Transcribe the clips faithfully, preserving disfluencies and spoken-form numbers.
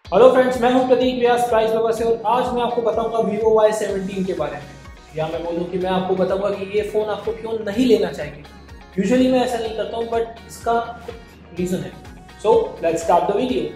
Hello friends, मैं हूं प्रतीक व्यास price बाबा से और आज मैं आपको बताऊंगा Vivo वाई सेवनटीन के बारे में। या मैं बोलूं कि मैं आपको बताऊंगा कि ये फ़ोन आपको क्यों नहीं लेना चाहिए। यूजुअली मैं ऐसा नहीं करता हूं, बट इसका कुछ रीज़न है। So let's start the video.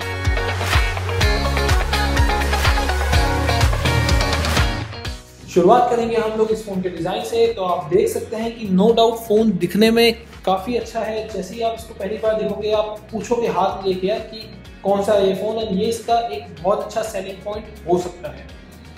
शुरुआत करेंगे हम लोग इस फ़ोन के डिज़ाइन से। तो आप देख सकते हैं कि नो डाउट फ़ोन दिखने में काफ़ी अच्छा है। जैसे ही आप इसको पहली बार देखोगे आप पूछोगे हाथ में लेके यार कि कौन सा है ये फ़ोन, एंड ये इसका एक बहुत अच्छा सेलिंग पॉइंट हो सकता है।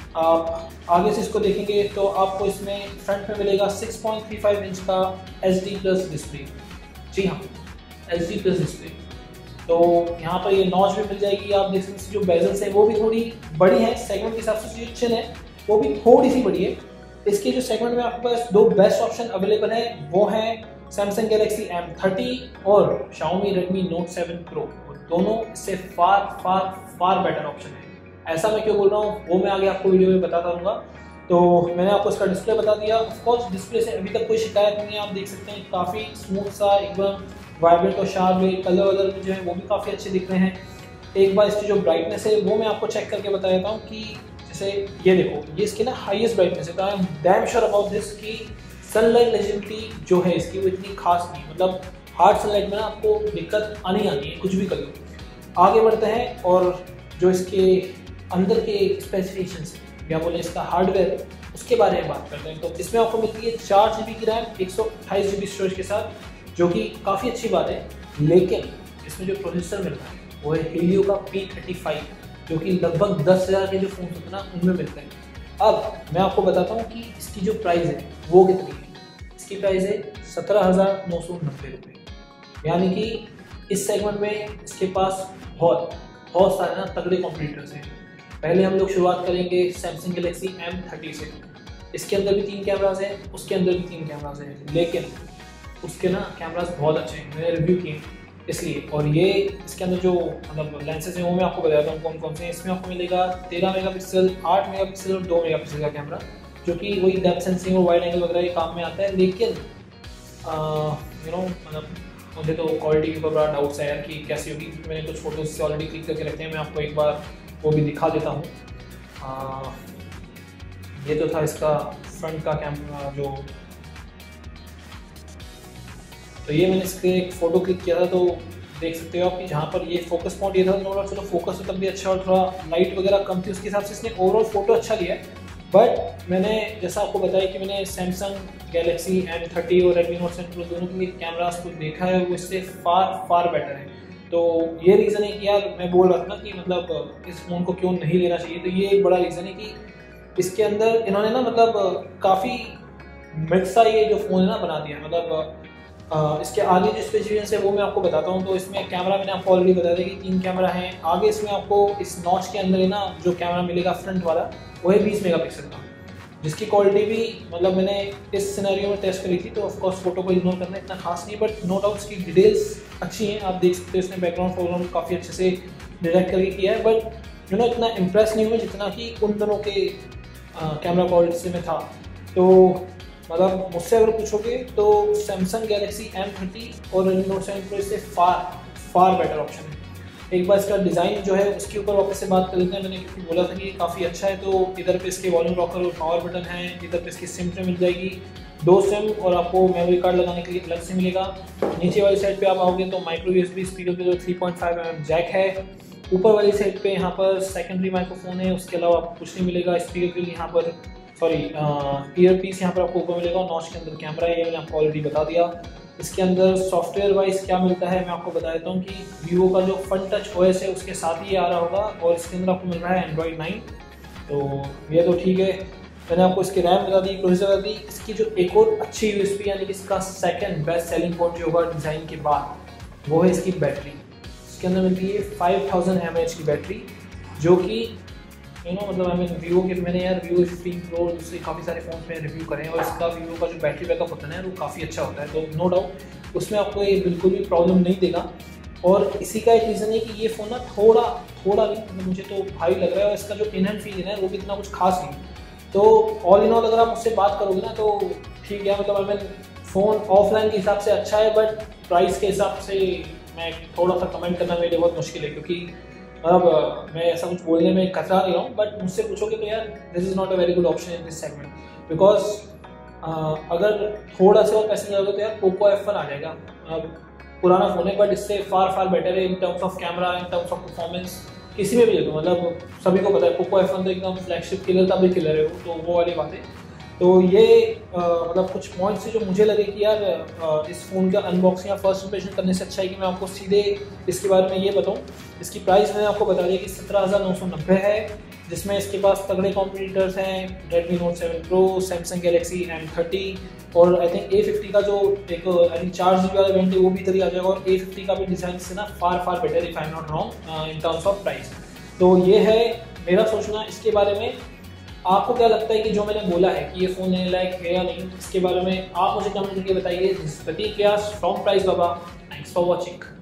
आप आगे से इसको देखेंगे तो आपको इसमें फ्रंट में मिलेगा six point three five inch का एच डी प्लस डिस्प्ले। जी हाँ, एच डी प्लस डिस्प्ले। तो यहाँ पर ये नॉच भी मिल जाएगी। आप देख सकते हैं जो बेजल्स है वो भी थोड़ी बड़ी है, सेगमेंट के हिसाब से जो चिन है वो भी थोड़ी सी बड़ी है। इसके जो सेगमेंट में आपके पास दो बेस्ट ऑप्शन अवेलेबल है वो है सैमसंग गैलेक्सी एम थर्टी और Xiaomi Redmi Note seven Pro। दोनों इससे फार फार फार बेटर ऑप्शन है। ऐसा मैं क्यों बोल रहा हूँ वो मैं आगे आपको वीडियो में बताता रहूँगा। तो मैंने आपको इसका डिस्प्ले बता दिया। ऑफकोर्स डिस्प्ले से अभी तक कोई शिकायत नहीं है। आप देख सकते हैं काफ़ी स्मूथ सा, एकदम वाइब्रेंट और शार्प है। कलर वलर जो है वो भी काफ़ी अच्छे दिख रहे हैं। एक बार इसकी जो ब्राइटनेस है वो मैं आपको चेक करके बता देता हूँ कि जैसे ये देखो, ये इसकी ना हाईएस्ट ब्राइटनेस है। तो I am damn sure about this कि सनलाइट लेजिबिलिटी जो है इसकी वो इतनी खास नहीं, मतलब हार्ड सनलाइट में ना आपको दिक्कत आनी आनी है कुछ भी कर लो। आगे बढ़ते हैं और जो इसके अंदर के स्पेसिफिकेशंस या बोले इसका हार्डवेयर उसके बारे में बात करते हैं। तो इसमें आपको मिलती है चार जी बी की रैम एक सौ अट्ठाईस जी बी स्टोरेज के साथ, जो कि काफ़ी अच्छी बात है। लेकिन इसमें जो प्रोसेसर मिलता है वो है Helio का पी थर्टी फाइव, जो कि लगभग दस हज़ार के जो फ़ोन होते हैं ना उनमें मिलते हैं। अब मैं आपको बताता हूँ कि इसकी जो प्राइस है वो कितनी है। इसकी प्राइस है सत्रह हज़ार नौ सौ नब्बे रुपये। यानी कि इस सेगमेंट में इसके पास बहुत बहुत सारे ना तगड़े कॉम्पिटिटर्स हैं। पहले हम लोग शुरुआत करेंगे सैमसंग गैलेक्सी एम थर्टी से। इसके अंदर भी तीन कैमराज हैं, उसके अंदर भी तीन कैमराज हैं, लेकिन उसके ना कैमराज बहुत अच्छे हैं, मैंने रिव्यू किए इसलिए। और ये इसके अंदर जो मतलब लेंसेज हैं वो मैं आपको बताता हूँ कौन कौन से हैं। इसमें आपको मिलेगा तेरह मेगापिक्सल, आठ मेगापिक्सल और दो मेगापिक्सल का कैमरा, जो कि वही डेप्थ सेंसिंग और वाइड एंगल वगैरह के काम में आता है। लेकिन यू नो मतलब मुझे तो क्वालिटी के ऊपर बड़ा डाउट्स है यार कि कैसी होगी, क्योंकि मैंने कुछ फोटोज से ऑलरेडी क्लिक करके रखे हैं। मैं आपको एक बार वो भी दिखा देता हूँ। ये तो था इसका फ्रंट का कैमरा जो, तो ये मैंने इसके एक फ़ोटो क्लिक किया था। तो देख सकते हो आप कि जहाँ पर ये फोकस पॉइंट ये था, थोड़ा चलो फोकस तो तब भी अच्छा और थोड़ा लाइट वगैरह कम थी, उसके हिसाब से इसने ओवरऑल फोटो अच्छा लिया है। बट मैंने जैसा आपको बताया कि मैंने सैमसंग गैलेक्सी एम थर्टी और रेडमी नोट सेवन प्रो दोनों के कैमरास को देखा है, वो इससे फार फार बेटर है। तो ये रीज़न है कि यार मैं बोल रहा था ना कि मतलब इस फ़ोन को क्यों नहीं लेना चाहिए। तो ये एक बड़ा रीज़न है कि इसके अंदर इन्होंने ना मतलब काफ़ी मिक्सा ये जो फ़ोन है ना बना दिया। मतलब Uh, इसके आगे जो स्पेसिफिकेशन है वो मैं आपको बताता हूँ। तो इसमें कैमरा मैंने आपको ऑलरेडी बता दिया कि तीन कैमरा हैं। आगे इसमें आपको इस नॉच के अंदर है ना जो कैमरा मिलेगा फ्रंट वाला वो है बीस मेगापिक्सल का, जिसकी क्वालिटी भी मतलब मैंने इस सिनेरियो में टेस्ट करी थी। तो ऑफकोर्स फोटो को इग्नोर करना इतना खास नहीं, बट नो डाउट इसकी डिटेल्स अच्छी हैं। आप देख सकते हो इसने बैकग्राउंड फोरग्राउंड काफ़ी अच्छे से डायरेक्ट करके किया है। बट यू नो इतना इम्प्रेस नहीं हुआ जितना कि उन दोनों के कैमरा क्वालिटी से में था। तो मतलब मुझसे अगर पूछोगे तो सैमसंग गैलेक्सी एम थर्टी और रेडमी नोट सेवन प्रो इससे फार फार बेटर ऑप्शन है। एक बार इसका डिज़ाइन जो है उसके ऊपर वापस से बात कर लेते हैं। मैंने क्योंकि बोला था कि ये काफ़ी अच्छा है। तो इधर पे इसके वॉल्यूम लॉकर और पावर बटन है। इधर पे इसकी सिम ट्रे मिल जाएगी, दो सिम, और आपको मेमोरी कार्ड लगाने के लिए अलग से मिलेगा। नीचे वाली साइड पर आप आओगे तो माइक्रो यूएसबी स्पीकर के जो three point five M M jack है। ऊपर वाली साइड पर यहाँ पर सेकेंडरी माइक्रोफोन है। उसके अलावा आपको कुछ नहीं मिलेगा स्पीकर के लिए। यहाँ पर सॉरी ईयर पीस यहाँ पर आपको ऊपर मिलेगा। नॉच के अंदर कैमरा है, ये मैंने आपको ऑलरेडी बता दिया। इसके अंदर सॉफ्टवेयर वाइज क्या मिलता है मैं आपको बता देता हूँ कि वीवो का जो फन टच ओएस है उसके साथ ही ये आ रहा होगा, और इसके अंदर आपको मिल रहा है एंड्रॉइड नाइन। तो ये तो ठीक है। मैंने आपको इसकी रैम बता दी, प्रोसेसर बता दी। इसकी जो एक और अच्छी यूएसपी यानी कि इसका सेकेंड बेस्ट सेलिंग पॉइंट जो होगा डिज़ाइन के बाद वो है इसकी बैटरी। इसके अंदर मिलती है फाइव थाउजेंड एम एच की बैटरी, जो कि यू नो मतलब आई मीन वीवो के मैंने यार वीवो फिफ्टीन प्रो दूसरे काफ़ी सारे फ़ोन में रिव्यू करें, और इसका वीवो का जो बैटरी बैकअप होता है ना वो काफ़ी अच्छा होता है। तो नो डाउट उसमें आपको ये बिल्कुल भी प्रॉब्लम नहीं देगा। और इसी का एक रीज़न है कि ये फ़ोन ना थोड़ा थोड़ा भी मतलब मुझे तो भारी लग रहा है, और इसका जो इन हैंड फील है वो भी इतना कुछ खास नहीं। तो ऑल इन ऑल अगर आप मुझसे बात करोगे ना तो ठीक है, मतलब आई मीन फ़ोन ऑफलाइन के हिसाब से अच्छा है, बट प्राइस के हिसाब से मैं थोड़ा सा कमेंट करना मेरे लिए बहुत मुश्किल है, क्योंकि मतलब मैं ऐसा कुछ बोलने में कतरा नहीं रहा हूँ, बट मुझसे पूछोगे तो यार this is not a very good option in this segment, because अगर थोड़ा सा और पैसे लगोगे तो यार पोको एफ वन आ जाएगा। अब पुराना फ़ोन है बट इससे फार फार बेटर है in terms of camera, in terms of performance, किसी में भी ले लो। मतलब सभी को पता है पोको एफ वन तो एकदम फ्लैगशिप किलर था, भी किलर है वो, तो वो वाली बात है। तो ये आ, मतलब कुछ पॉइंट्स थे जो मुझे लगे कि यार आ, इस फ़ोन का अनबॉक्सिंग या फर्स्ट इंप्रेशन करने से अच्छा है कि मैं आपको सीधे इसके बारे में ये बताऊँ। इसकी प्राइस मैंने आपको बता दिया कि सत्रह हज़ार नौ सौ नब्बे है, जिसमें इसके पास तगड़े कॉम्पिटिटर्स हैं Redmi Note seven Pro, Samsung Galaxy M thirty, और आई थिंक ए फिफ्टी का जो एक आई थिंक चार जी बी वाला वेरिएंट है वो भी इधर ही आ जाएगा, और ए फिफ्टी का भी डिज़ाइन से ना far far better if I am not wrong in terms of price. तो ये है मेरा सोचना इसके बारे में। आपको क्या लगता है कि जो मैंने बोला है कि ये फ़ोन लेने लायक है या नहीं, इसके बारे में आप मुझे कमेंट करके बताइए। Prateek Vyas from Price Baba, thanks for watching.